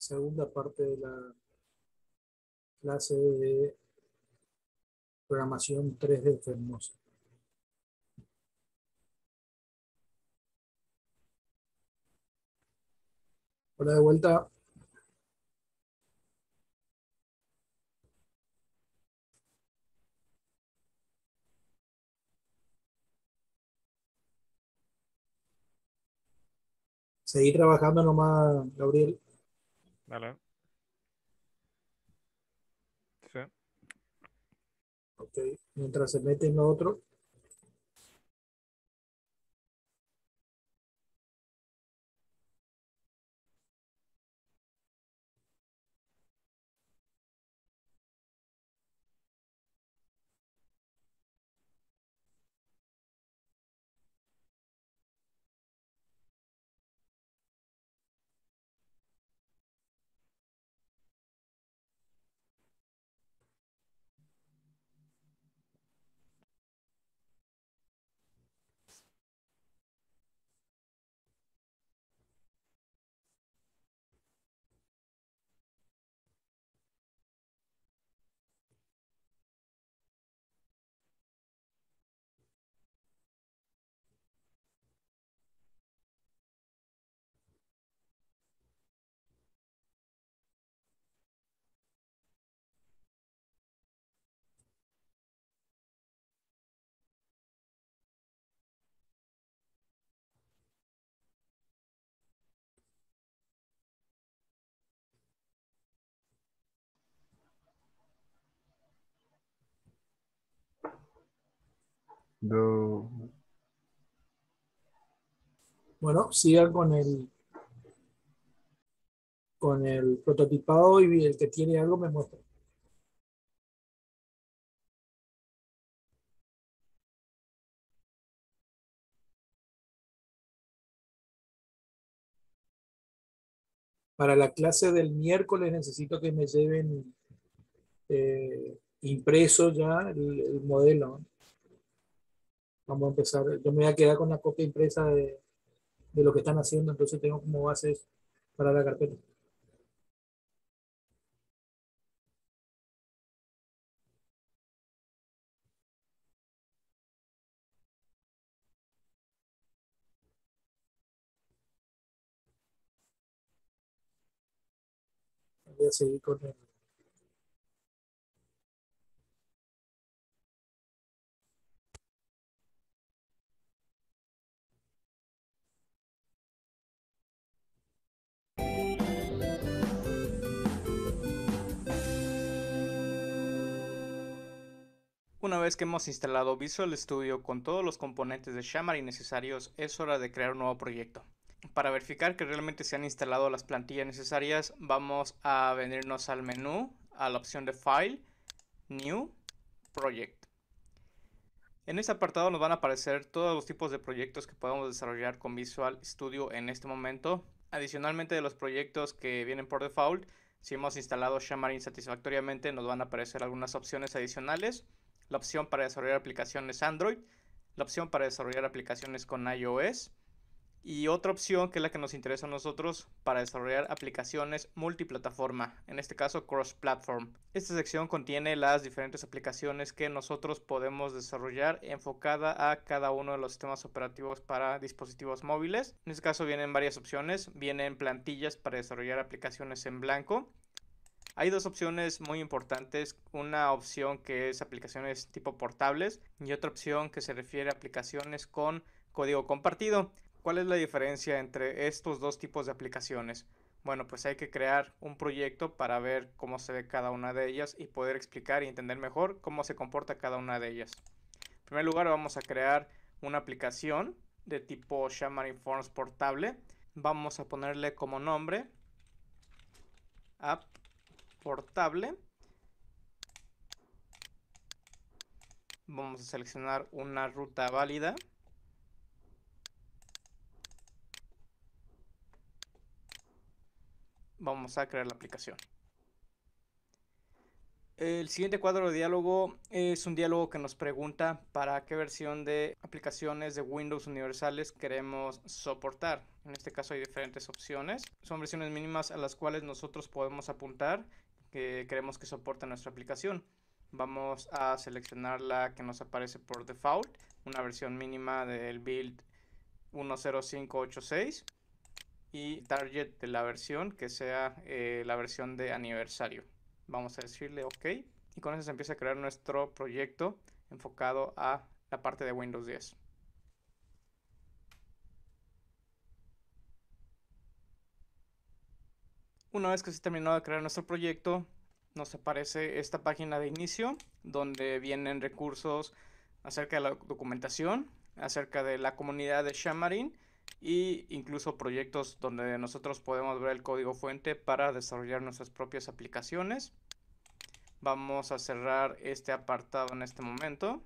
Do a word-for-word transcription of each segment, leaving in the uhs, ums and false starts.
segunda parte de la clase de programación tres D Fermosa. Hola de vuelta. Seguí trabajando nomás, Gabriel. Vale. Sí. Ok. Mientras se mete en lo otro. Do... Bueno, siga con el, con el prototipado y el que tiene algo me muestra. Para la clase del miércoles necesito que me lleven eh, impreso ya el, el modelo. Vamos a empezar. Yo me voy a quedar con la copia impresa de, de lo que están haciendo, entonces tengo como bases para la carpeta. Voy a seguir con el. Una vez que hemos instalado Visual Studio con todos los componentes de Xamarin necesarios, es hora de crear un nuevo proyecto. Para verificar que realmente se han instalado las plantillas necesarias, vamos a venirnos al menú, a la opción de File, New, Project. En este apartado nos van a aparecer todos los tipos de proyectos que podemos desarrollar con Visual Studio en este momento. Adicionalmente de los proyectos que vienen por default, si hemos instalado Xamarin satisfactoriamente, nos van a aparecer algunas opciones adicionales. La opción para desarrollar aplicaciones Android, la opción para desarrollar aplicaciones con iOS y otra opción que es la que nos interesa a nosotros para desarrollar aplicaciones multiplataforma, en este caso cross-platform. Esta sección contiene las diferentes aplicaciones que nosotros podemos desarrollar enfocada a cada uno de los sistemas operativos para dispositivos móviles. En este caso vienen varias opciones, vienen plantillas para desarrollar aplicaciones en blanco. Hay dos opciones muy importantes, una opción que es aplicaciones tipo portables y otra opción que se refiere a aplicaciones con código compartido. ¿Cuál es la diferencia entre estos dos tipos de aplicaciones? Bueno, pues hay que crear un proyecto para ver cómo se ve cada una de ellas y poder explicar y entender mejor cómo se comporta cada una de ellas. En primer lugar, vamos a crear una aplicación de tipo Xamarin Forms portable. Vamos a ponerle como nombre app portable. Vamos a seleccionar una ruta válida. Vamos a crear la aplicación. El siguiente cuadro de diálogo es un diálogo que nos pregunta para qué versión de aplicaciones de Windows universales queremos soportar. En este caso hay diferentes opciones. Son versiones mínimas a las cuales nosotros podemos apuntar que queremos que soporte nuestra aplicación. Vamos a seleccionar la que nos aparece por default, una versión mínima del build uno cero cinco ocho seis y target de la versión que sea eh, la versión de aniversario. Vamos a decirle OK y con eso se empieza a crear nuestro proyecto enfocado a la parte de Windows diez. Una vez que se ha terminado de crear nuestro proyecto, nos aparece esta página de inicio donde vienen recursos acerca de la documentación, acerca de la comunidad de Xamarin e incluso proyectos donde nosotros podemos ver el código fuente para desarrollar nuestras propias aplicaciones. Vamos a cerrar este apartado en este momento.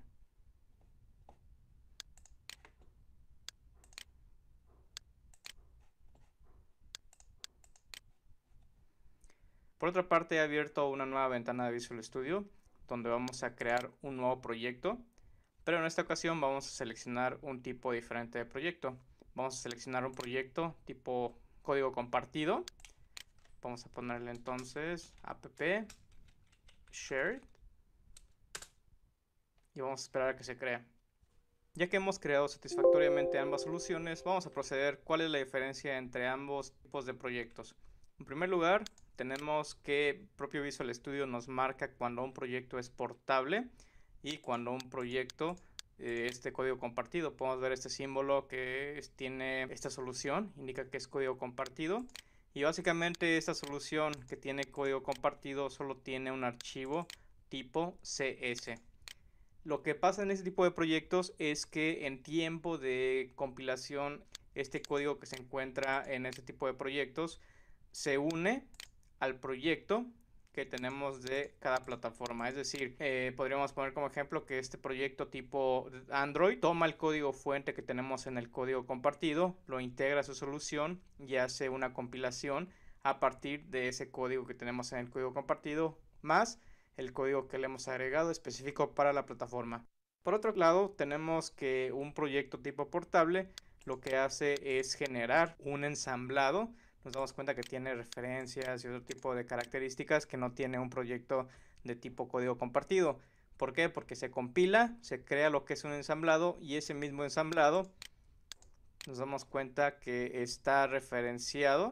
Por otra parte, he abierto una nueva ventana de Visual Studio donde vamos a crear un nuevo proyecto, pero en esta ocasión vamos a seleccionar un tipo diferente de proyecto. Vamos a seleccionar un proyecto tipo código compartido. Vamos a ponerle entonces app shared y vamos a esperar a que se cree. Ya que hemos creado satisfactoriamente ambas soluciones, vamos a proceder. ¿Cuál es la diferencia entre ambos tipos de proyectos? En primer lugar, tenemos que propio Visual Studio nos marca cuando un proyecto es portable y cuando un proyecto eh, es de código compartido. Podemos ver este símbolo que es, tiene esta solución, indica que es código compartido. Y básicamente esta solución que tiene código compartido solo tiene un archivo tipo C S. Lo que pasa en este tipo de proyectos es que en tiempo de compilación, este código que se encuentra en este tipo de proyectos se une al proyecto que tenemos de cada plataforma. Es decir, eh, podríamos poner como ejemplo que este proyecto tipo Android toma el código fuente que tenemos en el código compartido, lo integra a su solución y hace una compilación a partir de ese código que tenemos en el código compartido, más el código que le hemos agregado específico para la plataforma. Por otro lado, tenemos que un proyecto tipo portable lo que hace es generar un ensamblado. Nos damos cuenta que tiene referencias y otro tipo de características que no tiene un proyecto de tipo código compartido. ¿Por qué? Porque se compila, se crea lo que es un ensamblado y ese mismo ensamblado nos damos cuenta que está referenciado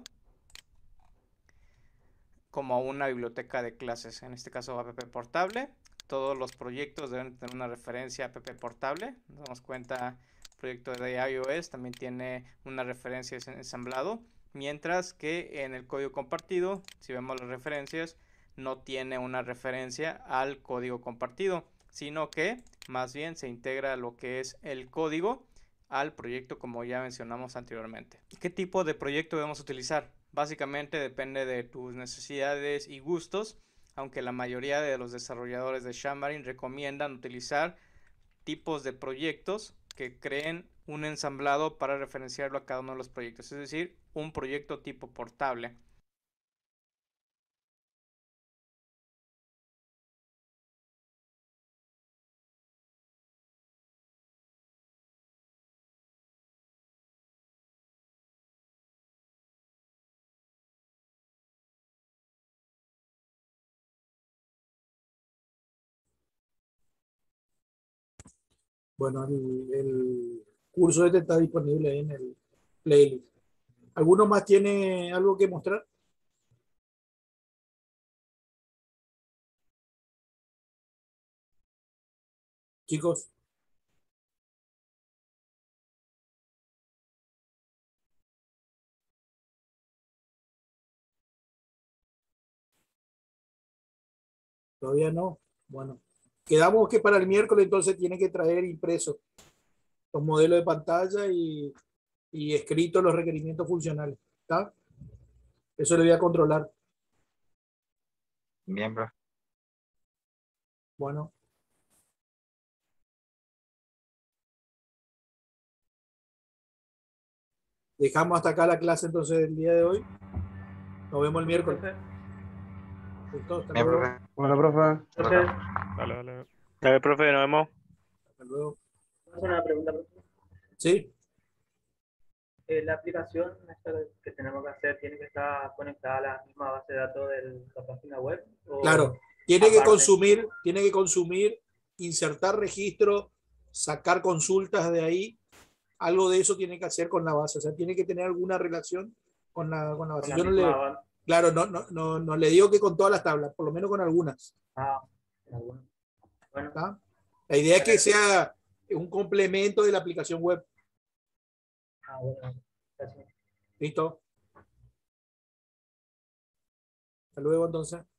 como una biblioteca de clases, en este caso app portable. Todos los proyectos deben tener una referencia app portable. Nos damos cuenta, el proyecto de iOS también tiene una referencia ensamblado, mientras que en el código compartido, si vemos las referencias, no tiene una referencia al código compartido, sino que más bien se integra lo que es el código al proyecto, como ya mencionamos anteriormente. ¿Qué tipo de proyecto debemos utilizar? Básicamente depende de tus necesidades y gustos, aunque la mayoría de los desarrolladores de Xamarin recomiendan utilizar tipos de proyectos que creen un ensamblado para referenciarlo a cada uno de los proyectos, es decir, un proyecto tipo portable. Bueno, el, el curso este está disponible ahí en el playlist. ¿Alguno más tiene algo que mostrar? Chicos, todavía no. Bueno, quedamos que para el miércoles entonces tiene que traer impresos los modelos de pantalla y, y escritos los requerimientos funcionales. ¿Está? Eso le voy a controlar. Miembro. Bueno, dejamos hasta acá la clase entonces del día de hoy. Nos vemos el miércoles. Listo, hasta Bien, luego. profe. Bueno, profe. Profe, Dale, dale. Dale, profe, nos vemos. Hasta luego. ¿puedo hacer una pregunta, profe? Sí, Eh, la aplicación esta que tenemos que hacer tiene que estar conectada a la misma base de datos de la página web. ¿O claro. Tiene que aparte? consumir, tiene que consumir, insertar registro, sacar consultas de ahí. Algo de eso tiene que hacer con la base. O sea, tiene que tener alguna relación con la, con la con base. la Yo no misma le, base? claro, no, no, no, no le digo que con todas las tablas, por lo menos con algunas. Ah, con alguna. Bueno, ¿Tá? La idea es que sea un complemento de la aplicación web. ah, bueno, gracias. ¿Listo? Hasta luego, entonces.